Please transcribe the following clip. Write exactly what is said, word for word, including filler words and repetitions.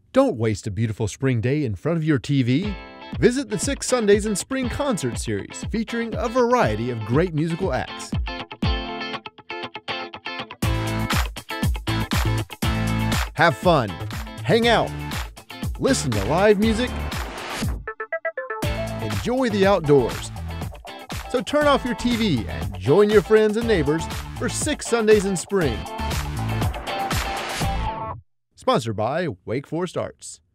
Don't waste a beautiful spring day in front of your T V. Visit the Six Sundays in Spring concert series featuring a variety of great musical acts. Have fun, hang out, listen to live music, enjoy the outdoors. So turn off your T V and join your friends and neighbors for Six Sundays in Spring. Sponsored by Wake Forest Arts.